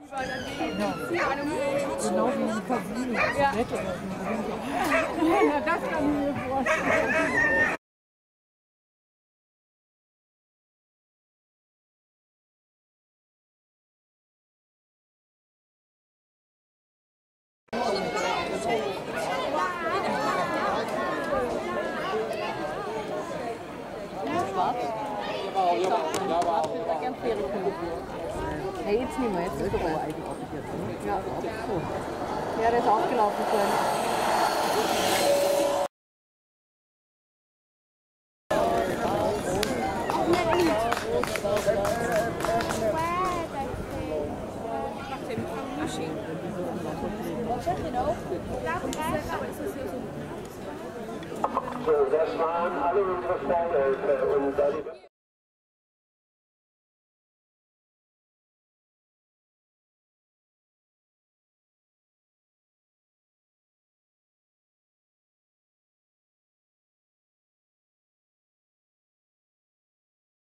Genau wie die Casino. Ja. Ja, das kann ich mir vorstellen. Ja, jetzt nicht mehr, jetzt ist er eigentlich jetzt. Ja, so. Ja, der ist aufgelaufen vorhin. So, das waren alle unsere Vorläufe und da die